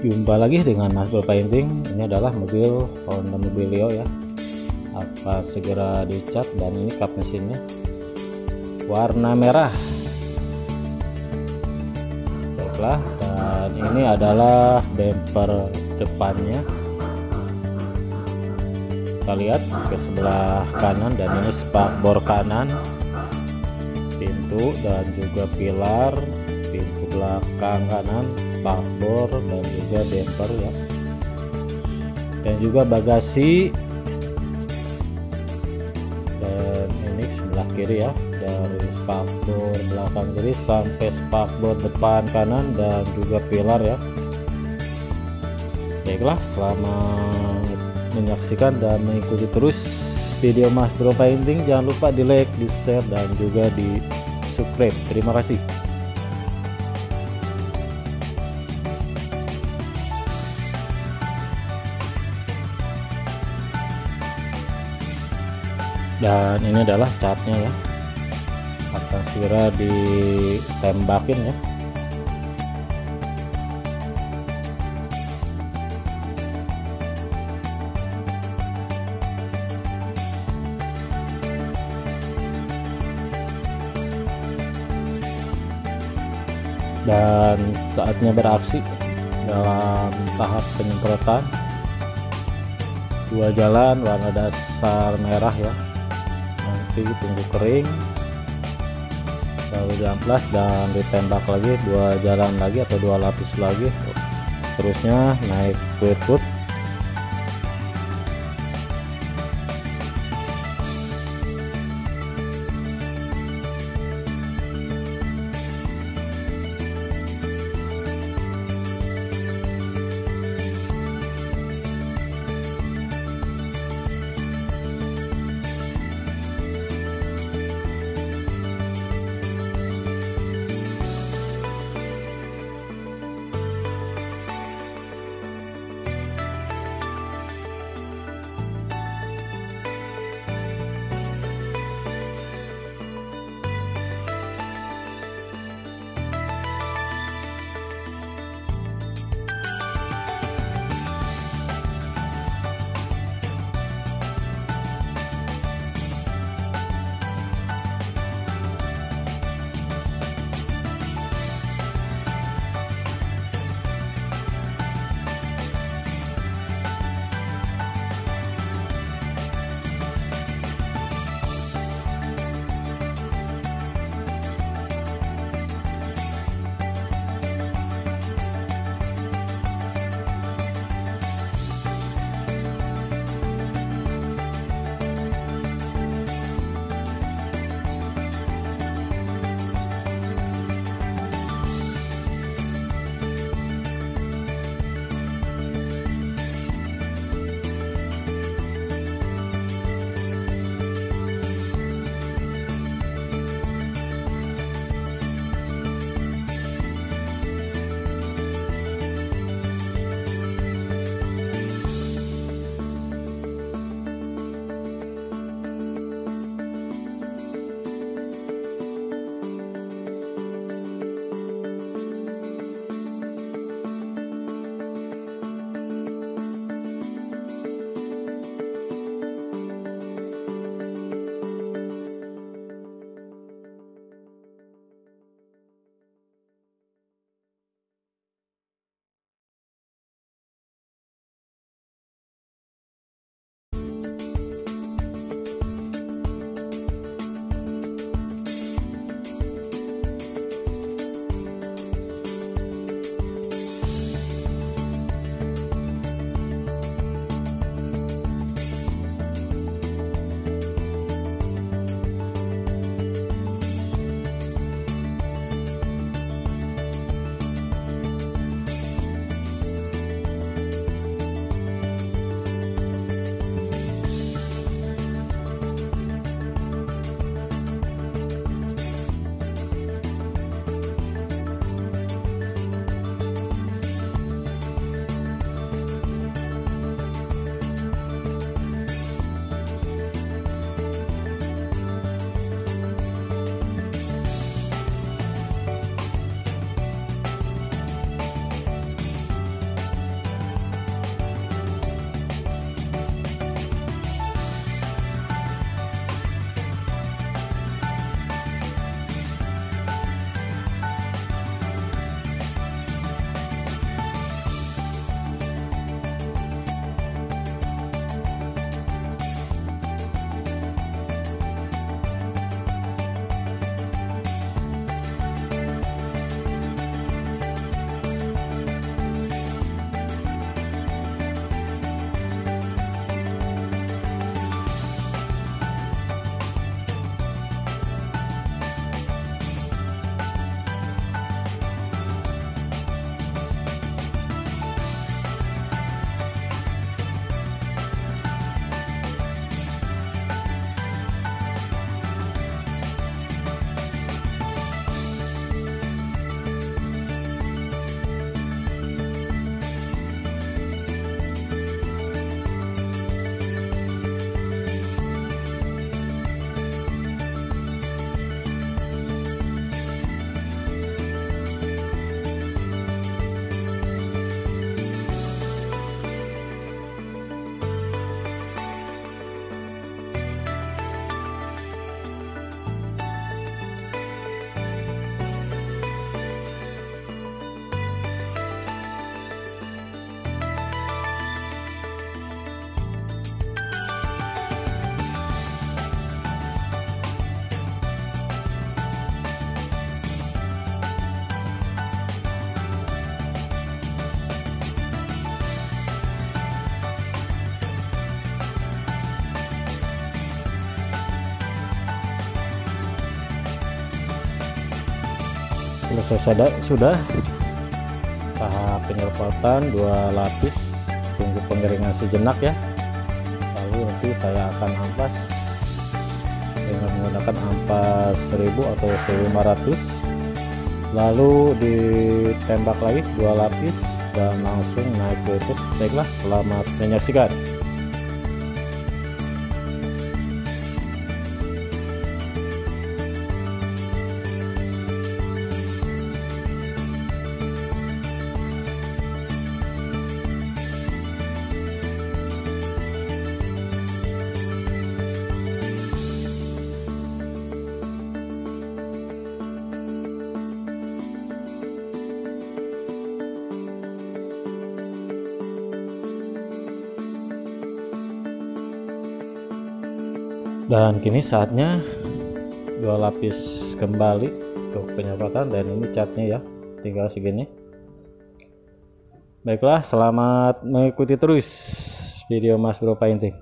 Jumpa lagi dengan Mas Bro Painting. Ini adalah mobil Honda Mobilio ya, akan segera dicat. Dan ini kap mesinnya warna merah. Baiklah, dan ini adalah bumper depannya. Kita lihat ke sebelah kanan, dan ini spakbor kanan, pintu dan juga pilar, pintu belakang kanan, spakbor dan juga bumper ya, dan juga bagasi. Dan ini sebelah kiri ya, dari spakbor belakang kiri sampai spakbor depan kanan dan juga pilar ya. Baiklah, selamat menyaksikan dan mengikuti terus video Mas Bro Painting. Jangan lupa di like, di share, dan juga di subscribe. Terima kasih. Dan ini adalah catnya ya, akan segera ditembakin ya. Dan saatnya beraksi dalam tahap penyemprotan. Dua jalan warna dasar merah ya, nanti tunggu kering lalu diamplas dan ditembak lagi, dua jalan lagi atau dua lapis lagi, terusnya naik clear coat. selesai sudah tahap penyerotan 2 lapis, tunggu pengeringan sejenak ya. Lalu nanti saya akan ampas dengan menggunakan ampas 1000 atau 1500, lalu ditembak lagi 2 lapis dan langsung naik ke YouTube. Baiklah, selamat menyaksikan. Dan kini saatnya 2 lapis kembali untuk penyemprotan, dan ini catnya ya, tinggal segini. Baiklah, selamat mengikuti terus video Mas Bro Painting.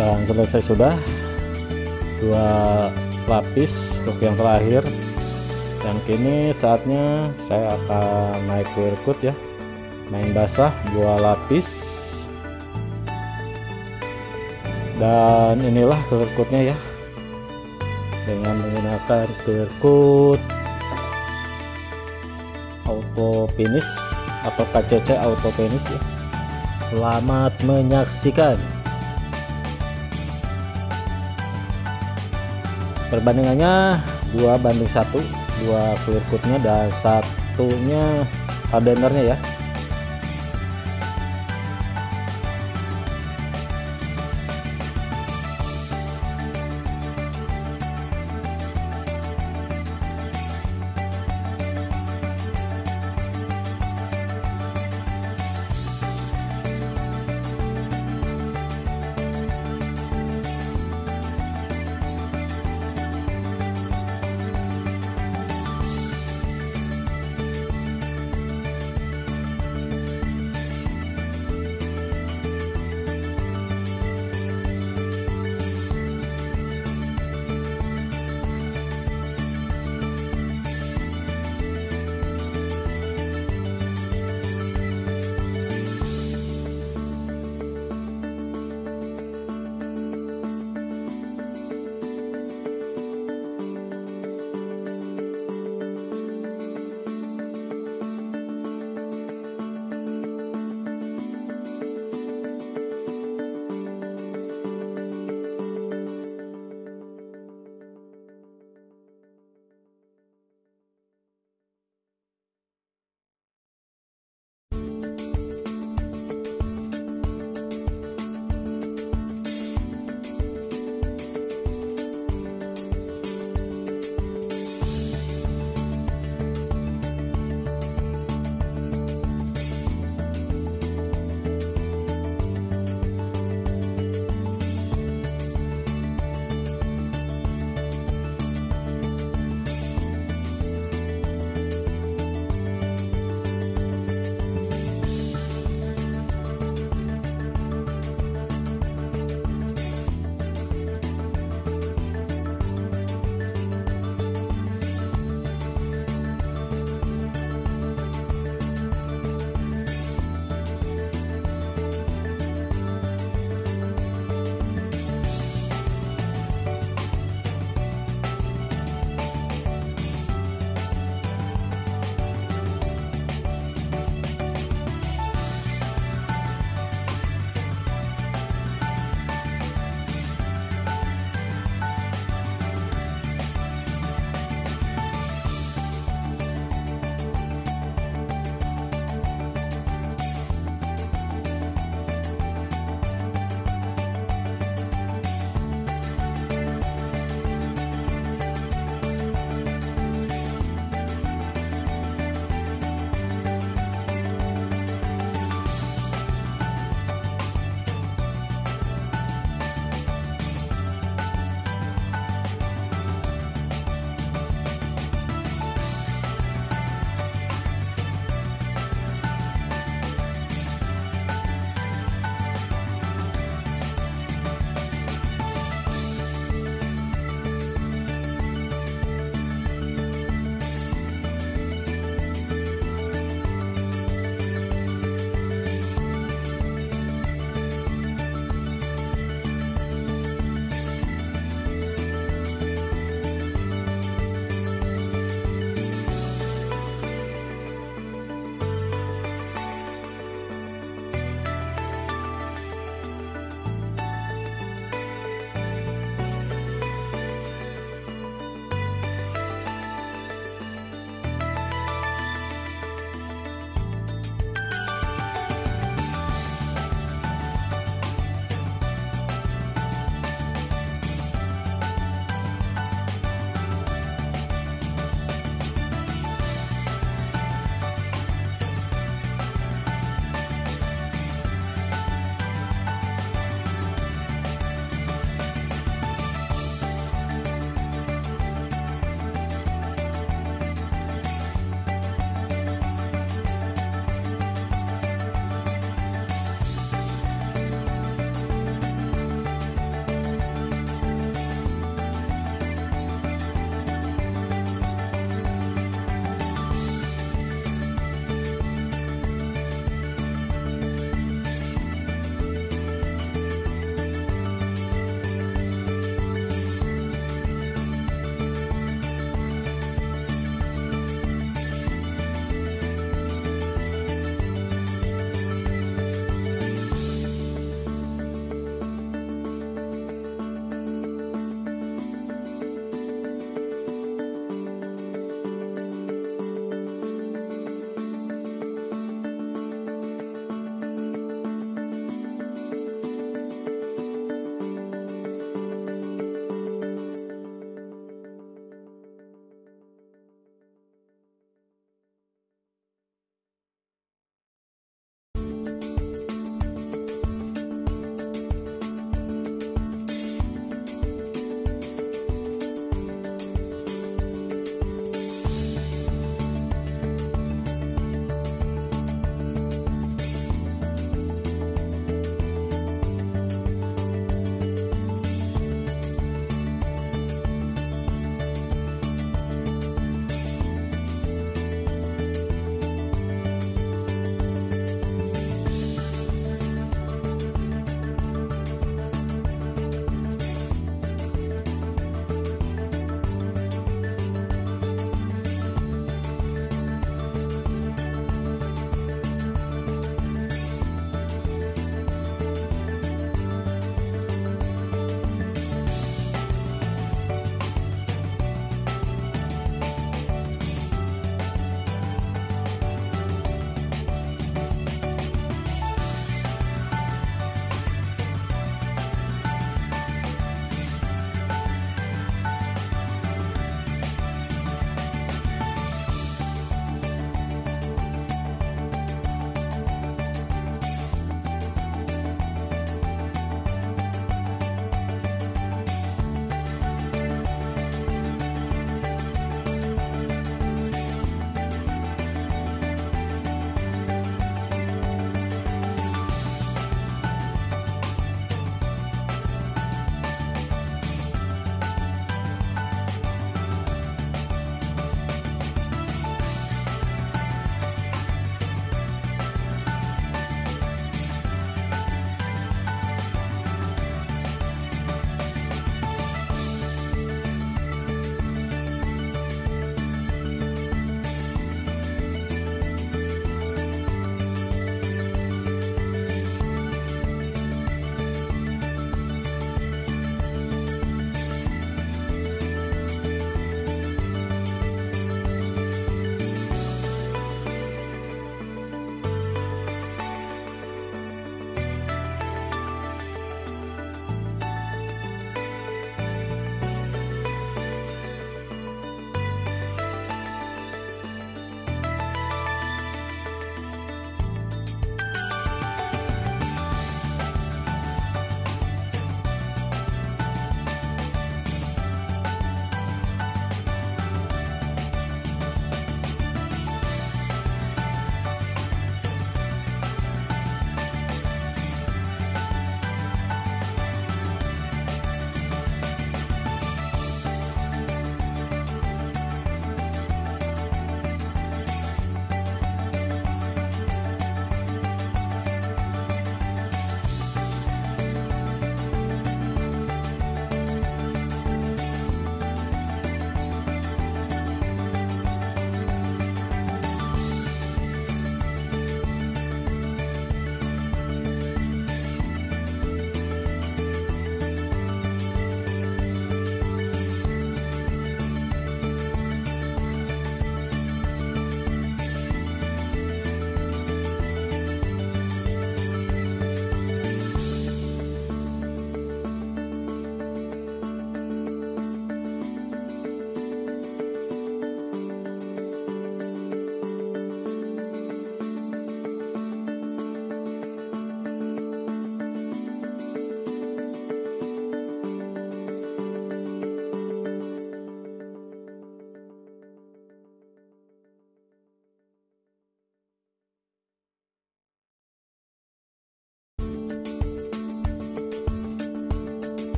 Dan selesai sudah 2 lapis untuk yang terakhir. Dan kini saatnya saya akan naik QR code ya, main basah 2 lapis. Dan inilah QR code-nya ya, dengan menggunakan QR code auto finish atau KCC auto finish ya. Selamat menyaksikan. Perbandingannya 2:1, 2 QR code-nya dan satunya hardenernya ya.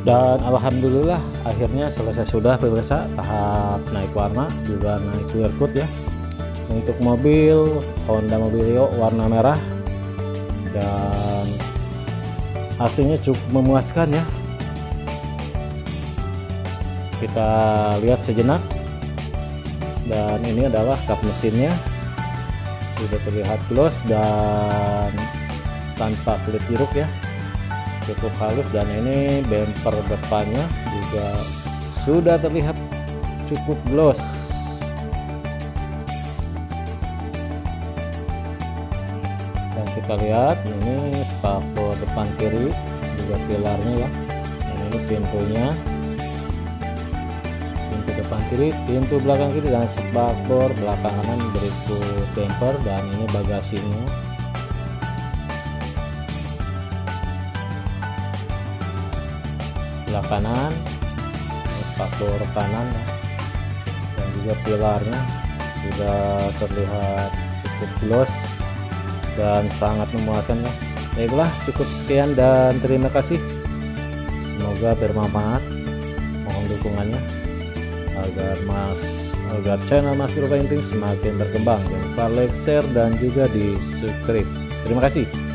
Dan alhamdulillah akhirnya selesai sudah pemirsa, tahap naik warna juga naik clear coat ya. Untuk mobil Honda Mobilio warna merah, dan hasilnya cukup memuaskan ya. Kita lihat sejenak, dan ini adalah kap mesinnya, sudah terlihat gloss dan tanpa kulit jeruk ya, cukup halus. Dan ini bumper depannya juga sudah terlihat cukup gloss. Dan kita lihat ini spakbor depan kiri juga pilarnya ya. Dan ini pintunya, pintu depan kiri, pintu belakang kiri, dan spakbor belakang kanan berikut bumper. Dan ini bagasinya, sebelah kanan spakbor kanan ya. Dan juga pilarnya sudah terlihat cukup gloss dan sangat memuaskan ya. Baiklah, cukup sekian dan terima kasih, semoga bermanfaat. Mohon dukungannya agar channel Mas Bro Painting semakin berkembang. Jangan lupa like, share, dan juga di subscribe. Terima kasih.